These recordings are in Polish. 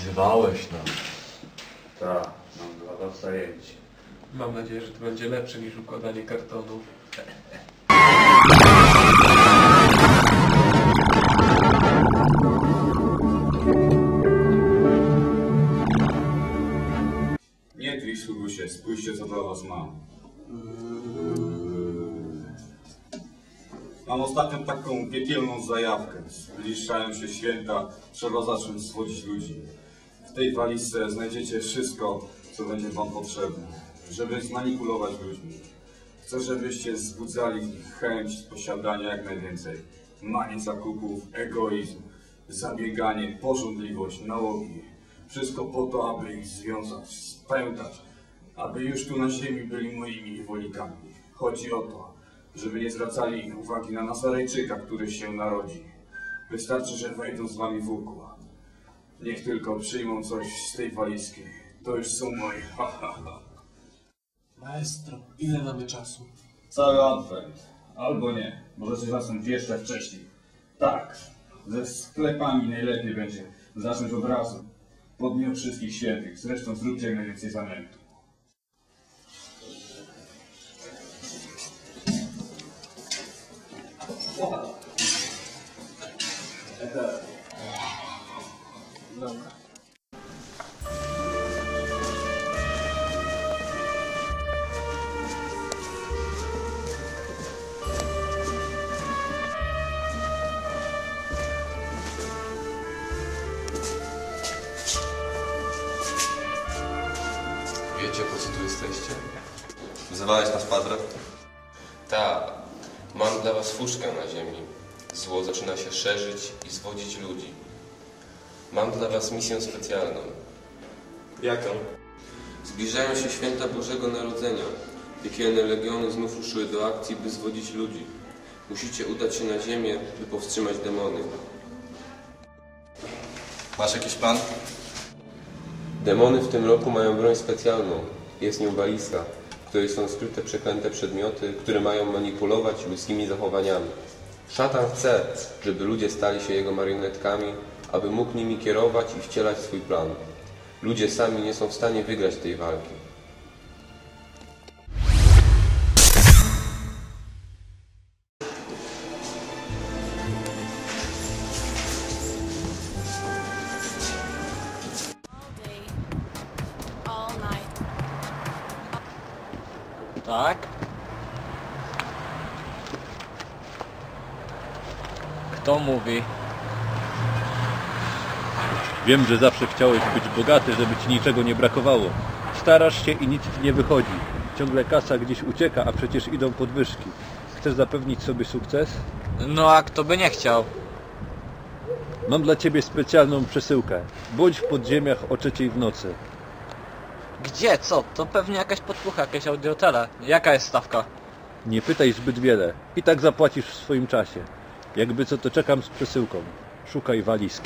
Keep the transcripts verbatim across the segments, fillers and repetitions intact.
Wzywałeś nas. Tak, mam dla was zajęcie. Mam nadzieję, że to będzie lepsze niż układanie kartonów. Nie trój, sługusie, spójrzcie, co dla was mam. Mam ostatnio taką piekielną zajawkę. Zbliżają się święta, trzeba zacząć zwodzić ludzi. W tej walizce znajdziecie wszystko, co będzie wam potrzebne, żeby zmanipulować ludźmi. Chcę, żebyście wzbudzali w nich chęć posiadania jak najwięcej. Manie zakupów, egoizm, zabieganie, pożądliwość, nałogi. Wszystko po to, aby ich związać, spętać, aby już tu na ziemi byli moimi niewolnikami. Chodzi o to, żeby nie zwracali ich uwagi na Nazarejczyka, który się narodzi. Wystarczy, że wejdą z wami w układ. Niech tylko przyjmą coś z tej walizki. To już są moje. Ha, ha, ha. Maestro, ile mamy czasu? Cały adwent. Albo nie. Możecie zacząć jeszcze wcześniej. Tak. Ze sklepami najlepiej będzie zacząć od razu. Po dniu wszystkich świętych. Zresztą zróbcie jak najwięcej zamętu. Dobra. Wiecie, po co tu jesteście? Wzywałeś nas, Padre? Tak. Mam dla was fuszkę na ziemi. Zło zaczyna się szerzyć i zwodzić ludzi. Mam dla was misję specjalną. Jaką? Zbliżają się święta Bożego Narodzenia. Piekielne legiony znów ruszyły do akcji, by zwodzić ludzi. Musicie udać się na ziemię, by powstrzymać demony. Masz jakiś plan? Demony w tym roku mają broń specjalną. Jest nią walizka, w której są skryte przeklęte przedmioty, które mają manipulować ludzkimi zachowaniami. Szatan chce, żeby ludzie stali się jego marionetkami, aby mógł nimi kierować i wcielać swój plan. Ludzie sami nie są w stanie wygrać tej walki. Tak? Kto mówi? Wiem, że zawsze chciałeś być bogaty, żeby ci niczego nie brakowało. Starasz się i nic ci nie wychodzi. Ciągle kasa gdzieś ucieka, a przecież idą podwyżki. Chcesz zapewnić sobie sukces? No a kto by nie chciał? Mam dla ciebie specjalną przesyłkę. Bądź w podziemiach o trzeciej w nocy. Gdzie? Co? To pewnie jakaś podpucha, jakieś audiotele. Jaka jest stawka? Nie pytaj zbyt wiele. I tak zapłacisz w swoim czasie. Jakby co, to czekam z przesyłką. Szukaj walizki.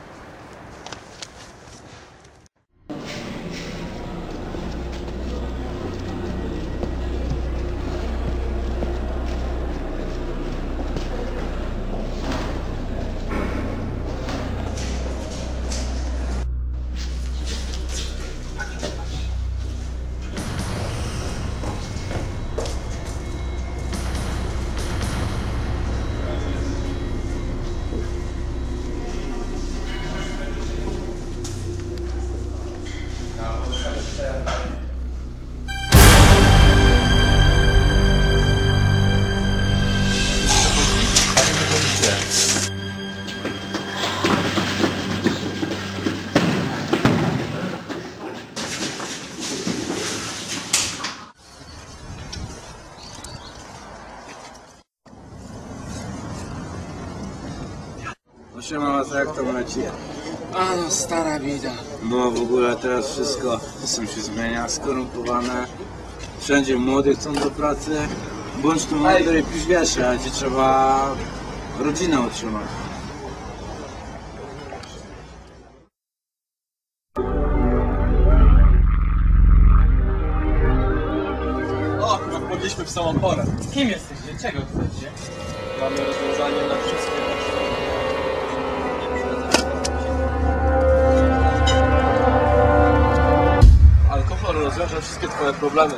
Siema, jak to leci? A no, stara bida. No w ogóle teraz wszystko są się zmienia, skorumpowane. Wszędzie młodych chcą do pracy. Bądź tu młody i pisz wiersze, a ci trzeba rodzinę utrzymać. O, chyba wpadliśmy w samą porę. Kim jesteście? Czego chcecie? Mamy rozwiązanie na wszystkie potrzeby. rozwiąże wszystkie twoje problemy.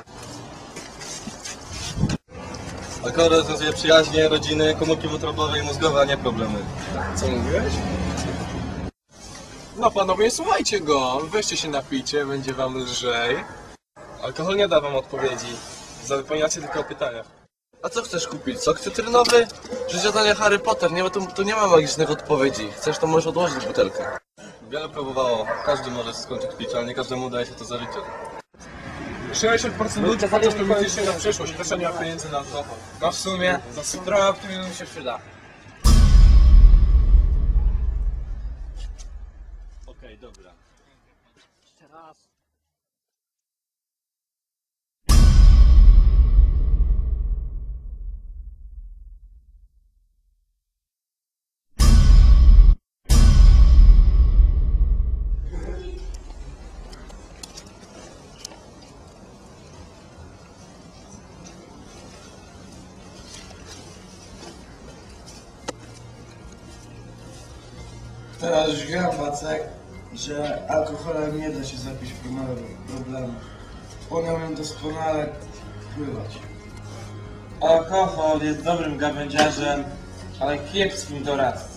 Alkohol rozwiązuje przyjaźnie, rodziny, komórki wątrobowe i mózgowe, a nie problemy. Co mówiłeś? No panowie, słuchajcie go. Weźcie się napijcie, będzie wam lżej. Alkohol nie da wam odpowiedzi. Zapełniacie tylko pytania. A co chcesz kupić? Sok cytrynowy? Życiodanie Harry Potter, nie, bo tu, tu nie ma magicznych odpowiedzi. Chcesz, to możesz odłożyć butelkę. Wiele próbowało. Każdy może skończyć pić, ale nie każdemu udaje się to za życie. sześćdziesiąt procent ludzi chociaż to liczy się na przyszłość, też nie ma pieniędzy na alkohol. No w sumie, trochę optymizmu się przyda. Okej, dobra. Teraz. Teraz już wiem, Wacek, że alkoholem nie da się zabić problemu. On umie doskonale wpływać. Alkohol jest dobrym gawędziarzem, ale kiepskim doradcą.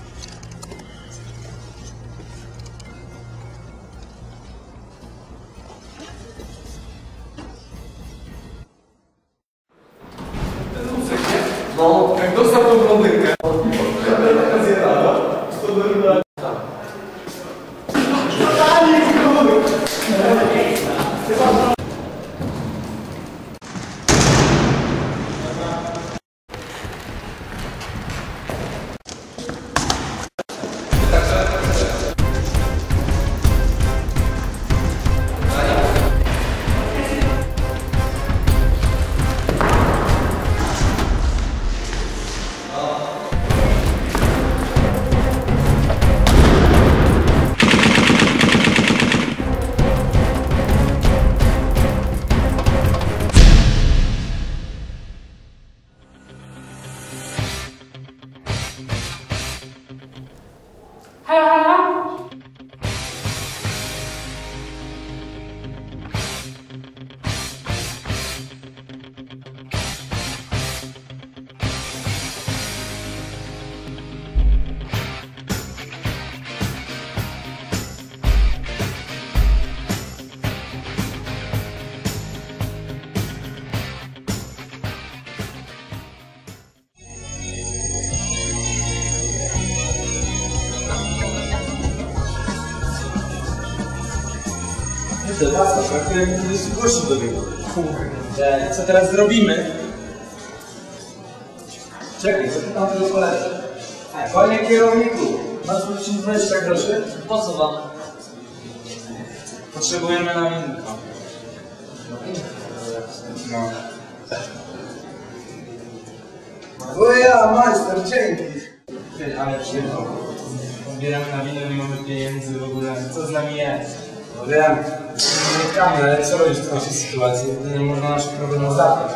No, jak dostał tą blondynkę. Kurde, co teraz zrobimy? Czekaj, zapytam tego kolegę. Panie kierowniku, masz wrócić dwadzieścia groszy? Po co wam? Potrzebujemy namiennika. No. Wuja, majster, dzięki. Ty, ale przyjechał. Pobieramy na winę, nie mamy pieniędzy w ogóle. Co z nami jest? No wiem, nie mieszkamy, ale co robić w naszej sytuacji? Jedynie można nasze problemy zabrać.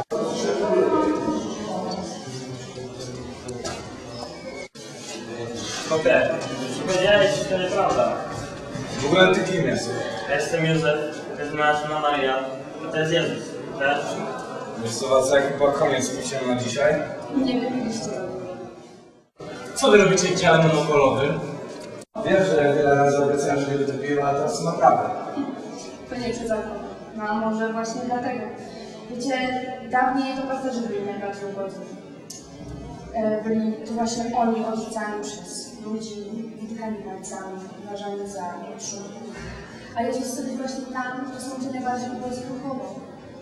Okej, powiedziałeś, że to nieprawda. W ogóle ty kim jesteś? Ja jestem Józef, to jest moja żona Maria, i to jest Jezus, tak? Wiesz co, Wacek, chyba koniec picia na dzisiaj? Nie wypiliście. Co wy robicie w dziale monopolowym? Wiem, że wiele razy obiecałem, że nie będę pił, ale to jest naprawdę. To nie przez alkohol. No a może właśnie dlatego. Wiecie, dawniej to pasterze byli najbardziej ugodni. E, byli to właśnie oni odrzucani przez ludzi, wytykani palcami, uważani za oszustów. A Jezus sobie właśnie tam, to są ci najbardziej ugodni duchowo.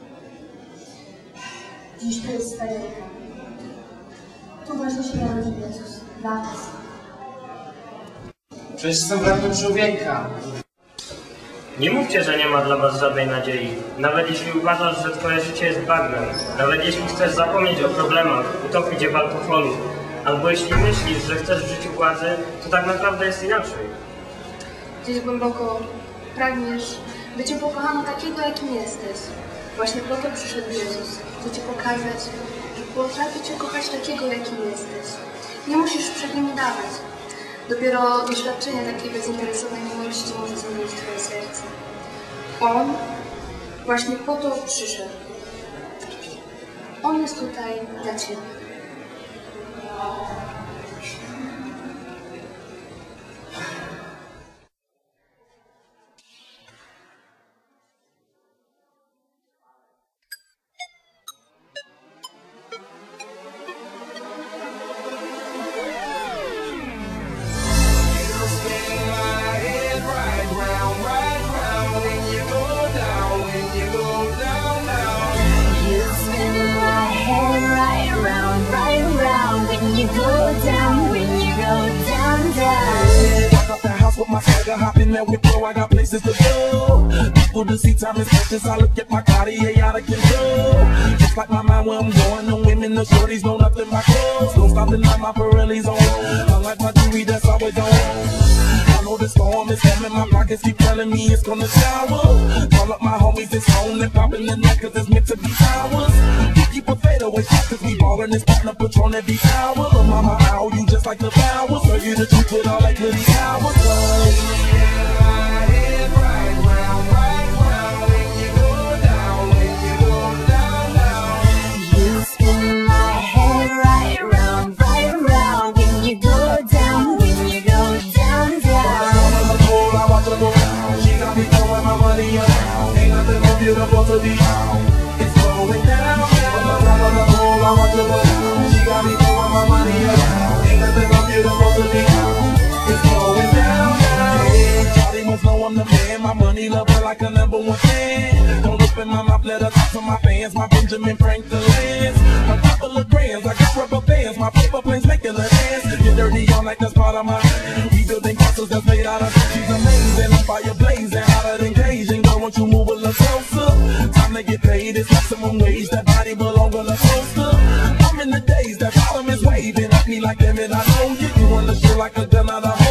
Dziś to jest stajenka. Tu właśnie się narodził Jezus. Dla nas. Przecież jestem bratem człowieka. Nie mówcie, że nie ma dla was żadnej nadziei. Nawet jeśli uważasz, że twoje życie jest bagnem, nawet jeśli chcesz zapomnieć o problemach, utopić je w alkoholu, albo jeśli myślisz, że chcesz w życiu władzy, to tak naprawdę jest inaczej. Gdzieś głęboko pragniesz bycie pokochany takiego, jakim jesteś. Właśnie po to przyszedł Jezus, by Cię pokazać, że potrafi Cię kochać takiego, jakim jesteś. Nie musisz przed nim udawać. Dopiero doświadczenie takiej bezinteresownej miłości może zmienić Twoje serce. On Właśnie po to przyszedł. On jest tutaj dla ciebie. With my swagger, hop in there with bro, I got places to go. People to see, time is precious. I look at my Cartier out of control. Just like my mind where I'm going, the women, the shorties know nothing my clothes. Don't stop denying my Pirelli's on. Unlike my jewelry, that's always on. I know the storm is coming, my pockets keep telling me it's gonna shower. Call up my homies, it's on and popping the neck, cause it's meant to be towers. We keep a fadeaway shot, cause we ballin' this partner Patron every hour. But mama, how you just like the flowers? So you the truth with all like little hours. Beautiful to be, it's going down. On the top of the pole, I want to go. She got me throwing my money up. Ain't nothing more beautiful to be, it's going down. Yeah, Charlie must know I'm the man. My money love her like a number one fan. Don't open my mouth, let her talk to my fans. My Benjamin Franklin lands. A couple of grands, I got rubber bands. My paper planes making her dance. Get dirty on like that's part of my. We building castles that's made out of. She's amazing, I'm fire blazing, hotter than Cajun. Girl, won't you move a little closer? Time to get paid, it's maximum wage. That body belong on a coaster. I'm in the days that bottom is waving at me like them and I know you. You wanna shit like a gun out of